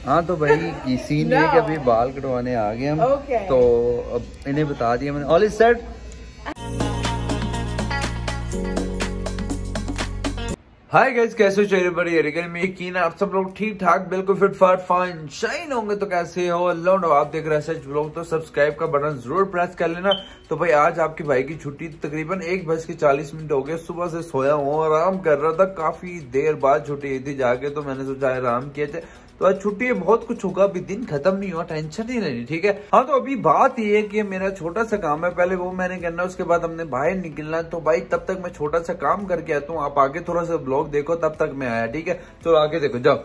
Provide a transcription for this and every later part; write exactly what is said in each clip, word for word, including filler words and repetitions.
हाँ तो भाई सीन ये कि अभी बाल कटवाने आ गए हम okay. तो अब इन्हें बता दिया मैंने all is set. Hi guys, कैसे हो? चेहरे पर ये में यकीन है आप सब लोग ठीक ठाक बिल्कुल फिट फाट फाइन शाइन होंगे। तो कैसे हो? अल्लाह आप देख रहे हैं सच ब्लॉग, तो सब्सक्राइब का बटन जरूर प्रेस कर लेना। तो भाई आज आपके भाई की छुट्टी तकरीबन एक बज के चालीस मिनट हो गए। सुबह से सोया हूँ, आराम कर रहा था, काफी देर बाद छुट्टी हुई थी जाके, तो मैंने सोचा आराम किया थे। तो आज छुट्टी है, बहुत कुछ होगा, अभी दिन खत्म नहीं हुआ, टेंशन नहीं लेनी, ठीक है। हाँ तो अभी बात ये है कि मेरा छोटा सा काम है, पहले वो मैंने करना है, उसके बाद हमने बाहर निकलना है। तो भाई तब तक मैं छोटा सा काम करके आता हूँ, आप आगे थोड़ा सा ब्लॉग देखो, तब तक मैं आया, ठीक है। चलो आगे देखो, जाओ।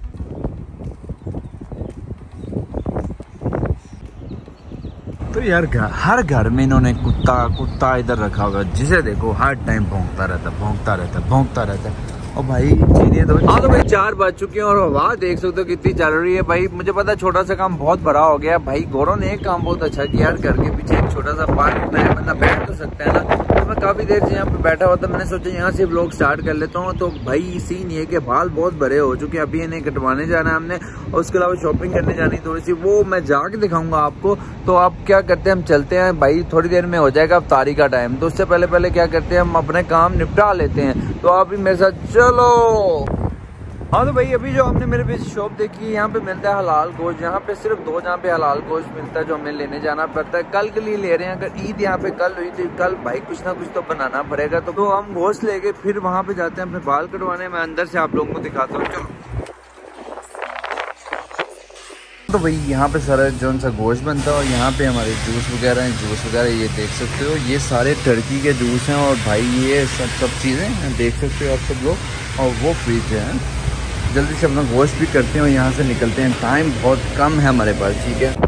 तो यार हर घर में इन्होंने कुत्ता कुत्ता इधर रखा हुआ है, जिसे देखो हर टाइम भौंकता रहता भौंकता रहता भौंकता रहता है। और भाई चीजें तो हाँ तो भाई चार बज चुके हैं और हवा देख सकते हो कितनी चल रही है। भाई मुझे पता है छोटा सा काम बहुत बड़ा हो गया। भाई गौरव ने एक काम बहुत अच्छा किया, घर के पीछे एक छोटा सा पार्क में बंदा बैठ तो सकता है ना। तो मैं काफी देर से यहाँ पे बैठा हुआ था, मैंने सोचा यहाँ से व्लॉग स्टार्ट कर लेता हूँ। तो भाई सीन ये कि बाल बहुत बड़े हो चुके हैं, अभी इन्हें कटवाने जाना है हमने, और उसके अलावा शॉपिंग करने जानी थोड़ी सी, वो मैं जाके दिखाऊंगा आपको। तो आप क्या करते हैं, हम चलते हैं भाई, थोड़ी देर में हो जाएगा अफ्तारी का टाइम, तो उससे पहले पहले क्या करते हैं हम अपने काम निपटा लेते हैं। तो आप भी मेरे साथ चलो। हाँ तो भाई अभी जो हमने मेरे पीछे शॉप देखी है, यहाँ पे मिलता है हलाल गोश्त। यहाँ पे सिर्फ दो जहाँ पे हलाल गोश्त मिलता है जो हमें लेने जाना पड़ता है। कल के लिए ले रहे हैं, अगर ईद यहाँ पे कल हुई थी, कल भाई कुछ ना कुछ तो बनाना पड़ेगा। तो, तो हम गोश्त लेके फिर वहाँ पे जाते हैं अपने बाल कटवाने। मैं अंदर से आप लोगों को दिखाता हूँ, चलो। तो भाई यहाँ पे सारा जो सा गोश्त बनता है, और यहाँ पे हमारे जूस वगैरह हैं, जूस वगैरह ये देख सकते हो, ये सारे टर्की के जूस हैं। और भाई ये सब सब चीज़ें देख सकते हो आप सब लोग, और वो फ्रिज है। जल्दी से अपना गोश्त भी करते हैं और यहाँ से निकलते हैं, टाइम बहुत कम है हमारे पास, ठीक है।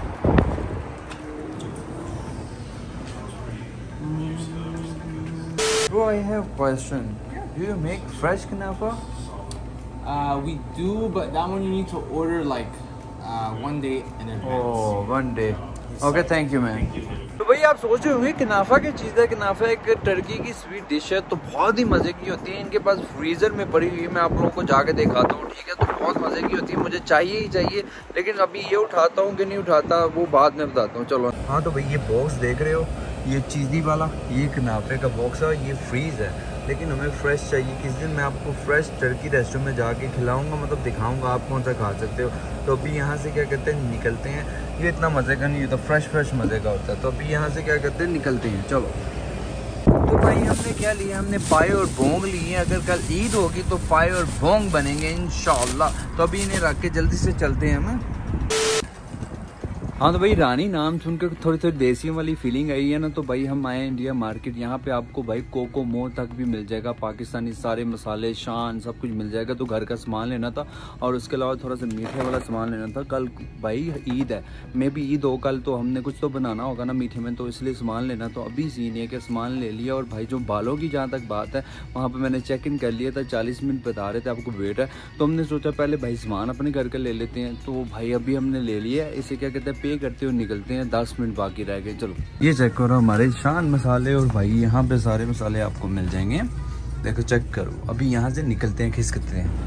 Bro, I have a question. Do you make fresh kunafa? Uh, we do, but that one you need to order like uh, one day in advance. Oh, one day. Okay, thank you, man. तो भाई आप सोच रहे होंगे कनाफा क्या चीज़ है। कनाफा एक Turkey की स्वीट डिश है, तो बहुत ही मज़े की होती है। इनके पास फ्रीज़र में पड़ी हुई है, मैं आप लोगों को जाके दिखाता हूँ, ठीक है। तो बहुत मज़े की होती है, मुझे चाहिए ही चाहिए, लेकिन अभी ये उठाता हूँ कि नहीं उठाता वो बाद में बताता हूँ, चलो। हाँ तो भाई ये बॉक्स देख रहे हो, ये चीज़ी वाला, ये कनाफे का बॉक्स है, ये फ्रीज़ है, लेकिन हमें फ्रेश चाहिए। किस दिन मैं आपको फ्रेश टर्की रेस्टोरेंट में जाके खिलाऊंगा, मतलब दिखाऊंगा आप कौन सा खा सकते हो। तो अभी यहाँ से क्या करते हैं, निकलते हैं। ये इतना मज़े का नहीं होता, फ्रेश फ्रेश मज़े का होता है। तो अभी यहाँ से क्या करते हैं, निकलते हैं, चलो। तो भाई हमने क्या लिया, हमने पाए और भोंग लिए हैं। अगर कल ईद होगी तो पाए और भोंग बनेंगे इंशाल्लाह। तो अभी इन्हें रख के जल्दी से चलते हैं हम। हाँ तो भाई रानी नाम सुनकर थोड़ी थोड़ी देसी वाली फीलिंग आई है ना। तो भाई हम आए इंडिया मार्केट, यहाँ पे आपको भाई कोको मो तक भी मिल जाएगा, पाकिस्तानी सारे मसाले शान सब कुछ मिल जाएगा। तो घर का सामान लेना था, और उसके अलावा थोड़ा सा मीठे वाला सामान लेना था। कल भाई ईद है, मे भी ईद हो कल, तो हमने कुछ तो बनाना होगा ना मीठे में, तो इसलिए सामान लेना। तो अभी सीन है कि सामान ले लिया। और भाई जो बालों की जहाँ तक बात है, वहाँ पर मैंने चेक इन कर लिया था, चालीस मिनट बता रहे थे आपको वेट है। तो हमने सोचा पहले भाई सामान अपने घर का ले लेते हैं। तो भाई अभी हमने ले लिया, इसे क्या कहते हैं, पे करते हुए निकलते हैं, दस मिनट बाकी रह गए, चलो। ये चेक करो हमारे शान मसाले, और भाई यहाँ पे सारे मसाले आपको मिल जाएंगे, देखो चेक करो। अभी यहाँ से निकलते हैं, खिसकते हैं।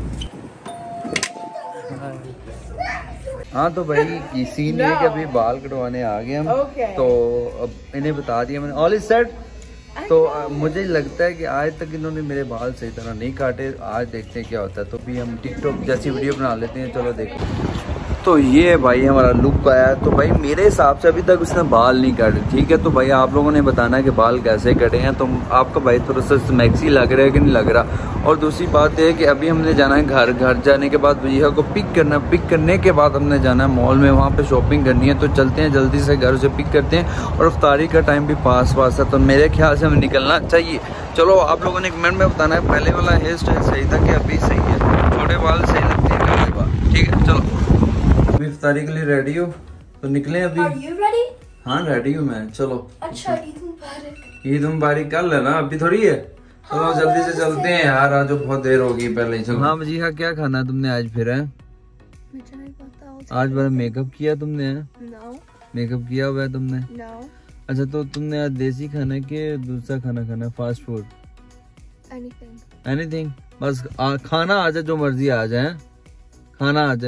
हाँ तो भाई ये सीन है कि अभी बाल कटवाने आ गए हम okay. तो अब इन्हें बता दिया मैंने ऑल इज सेट। तो आ, मुझे लगता है कि आज तक इन्होंने मेरे बाल सही तरह नहीं काटे, आज देखते हैं क्या होता है। तो भी हम टिकटॉक जैसी वीडियो बना लेते हैं, चलो देखो। तो ये भाई हमारा लुक आया है। तो भाई मेरे हिसाब से अभी तक उसने बाल नहीं काटे, ठीक है। तो भाई आप लोगों ने बताना है कि बाल कैसे कटे हैं। तो आपका भाई थोड़ा सा स्मैक्सी लग रहा है कि नहीं लग रहा। और दूसरी बात है कि अभी हमने जाना है घर, घर जाने के बाद भैया को पिक करना, पिक करने के बाद हमने जाना है मॉल में, वहाँ पे शॉपिंग करनी है। तो चलते हैं जल्दी से, घर से पिक करते हैं। और अफ्तारी का टाइम भी पास पास है, तो मेरे ख्याल से हमें निकलना चाहिए। चलो आप लोगों ने कमेंट में बताना है पहले वाला हेयर स्टाइल सही था कि अभी सही है, छोटे बाल सही लगते हैं छोटे बाल, ठीक है। चलो अभी इफ्तारी के लिए रेडी हो तो निकले अभी। Are you ready? हाँ रेडी हूँ मैं, चलो। अच्छा ईद मुबारक। ईद मुबारक कल है ना, अभी थोड़ी है। चलो हाँ, जल्दी से चलते हैं यार, आज बहुत देर हो गई पहले ही। चलो हाँ जी, हाँ क्या खाना तुमने आज फिर है? मुझे नहीं पता। आज बड़ा मेकअप किया तुमने? no. मेकअप किया हुआ है तुमने? no. अच्छा तो तुमने आज देसी खाना के दूसरा खाना खाना, फास्ट फूड? Anything. एनीथिंग, बस आ, खाना आ जाए, जो मर्जी आ जाए, खाना आ जाए,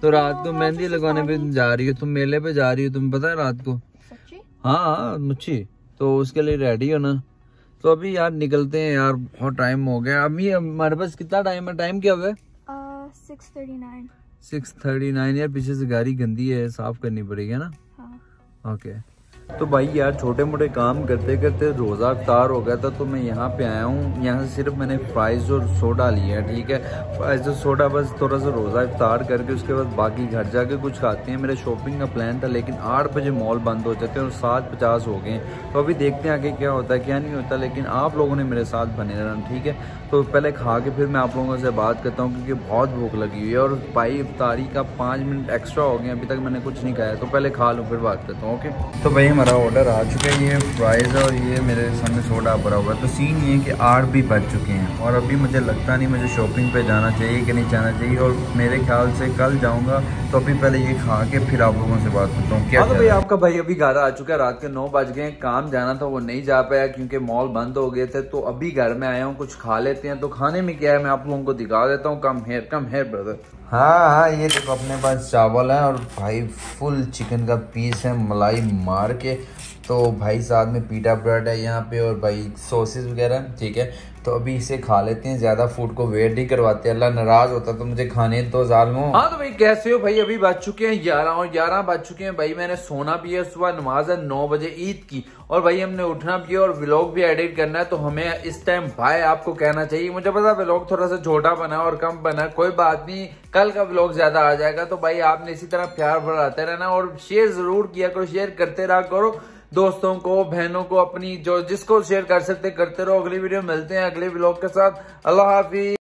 तो रात को मेहंदी लगाने पे जा रही हो तुम, मेले पे जा रही हो, तुम्हें पता है रात को? सच्ची? हाँ मुच्छी, तो उसके लिए रेडी हो ना? तो अभी यार निकलते हैं यार, बहुत टाइम हो गया। अभी हमारे पास कितना टाइम है? टाइम क्या हुआ है? Six thirty nine. Six thirty nine. यार पीछे से गाड़ी गंदी है, साफ करनी पड़ेगी ना? हाँ। ओके। तो भाई यार छोटे मोटे काम करते करते रोज़ा इफ्तार हो गया था, तो मैं यहाँ पे आया हूँ। यहाँ से सिर्फ मैंने फ्राइज़ और सोडा लिया है, ठीक है? फ्राइज़ और सोडा बस थोड़ा सा रोज़ा इफ्तार करके उसके बाद बाकी घर जाके कुछ खाते हैं। मेरे शॉपिंग का प्लान था, लेकिन आठ बजे मॉल बंद हो जाते हैं और सात पचास हो गए। तो अभी देखते हैं आगे क्या होता है क्या नहीं होता, लेकिन आप लोगों ने मेरे साथ बने रहना, ठीक है? तो पहले खा के फिर मैं आप लोगों से बात करता हूँ, क्योंकि बहुत भूख लगी हुई है और भाई इफ्तारी का पाँच मिनट एक्स्ट्रा हो गए, अभी तक मैंने कुछ नहीं खाया। तो पहले खा लूँ फिर बात करता हूँ, ओके? तो भाई हमारा ऑर्डर आ चुका है, ये फ्राइज़ और ये मेरे सामने सोडा भरा हुआ है। तो सीन ये है कि आठ भी बज चुके हैं और अभी मुझे लगता नहीं मुझे शॉपिंग पे जाना चाहिए कि नहीं जाना चाहिए, और मेरे ख्याल से कल जाऊँगा। तो अभी पहले ये खा के फिर आप लोगों से बात करता हूँ। क्या? तो भाई आपका भाई अभी घर आ चुका है, रात के नौ बज गए। काम जाना था वो नहीं जा पाया क्योंकि मॉल बंद हो गए थे। तो अभी घर में आया हूँ, कुछ खा लेते हैं। तो खाने में क्या है मैं आप लोगों को दिखा देता हूँ। Come here come here brother. हाँ हाँ, ये देखो अपने पास चावल है और भाई फुल चिकन का पीस है मलाई मार के। तो भाई साथ में पीटा ब्रेड है यहाँ पे और भाई सॉसेस वगैरह, ठीक है? तो अभी इसे खा लेते हैं, ज्यादा फूड को वेट नहीं करवाते। अल्लाह नाराज होता तो मुझे खाने तो जालमो। हाँ तो भाई कैसे हो भाई? अभी बज चुके हैं ग्यारह और ग्यारह बज चुके हैं भाई। मैंने सोना भी है, सुबह नमाज है नौ बजे ईद की, और भाई हमने उठना भी है और व्लॉग भी एडिट करना है। तो हमें इस टाइम भाई आपको कहना चाहिए, मुझे पता व्लॉग थोड़ा सा छोटा बना और कम बना, कोई बात नहीं, कल का व्लॉग ज्यादा आ जाएगा। तो भाई आपने इसी तरह प्यार बढ़ाते रहना और शेयर जरूर किया करो, शेयर करते रहा करो दोस्तों को, बहनों को, अपनी जो जिसको शेयर कर सकते करते रहो। अगली वीडियो मिलते हैं अगले व्लॉग के साथ। अल्लाह हाफिज।